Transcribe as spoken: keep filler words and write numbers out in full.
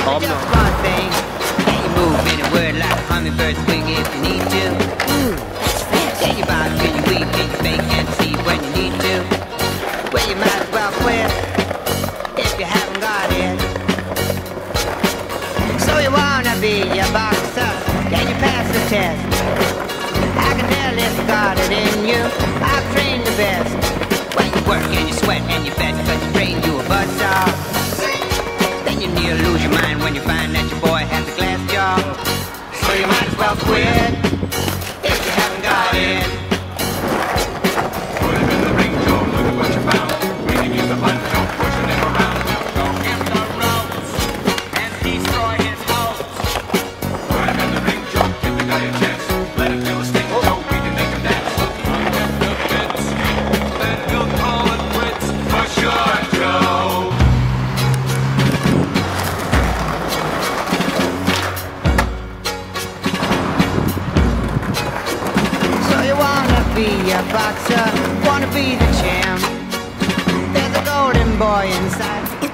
There's just one thing. Can you move anywhere like a hummingbird swing if you need to? Ooh, that's fast. Can you bob, can you weave, can you fake and see when you need to? Well, you might as well quit if you haven't got it. So you wanna be a boxer? Can you pass the test? I can tell if you got it in you. I've trained the best. When you work and you sweat and you bet because you trained you a buzzsaw. Then you near lose your mind when you find that your boy has a glass jaw. So you might as well quit if you haven't got it. Put him in the ring, Joe, look at what you found. We can use the punch, Joe, pushing him around. Go him the ropes and destroy his hopes. Put him in the ring, Joe, give the guy a chance. Let him feel a sting, Joe, we can make him dance. Get the bits, then he'll call it quits. For sure, Joe. So you wanna be a boxer, wanna be the champ. There's a golden boy inside.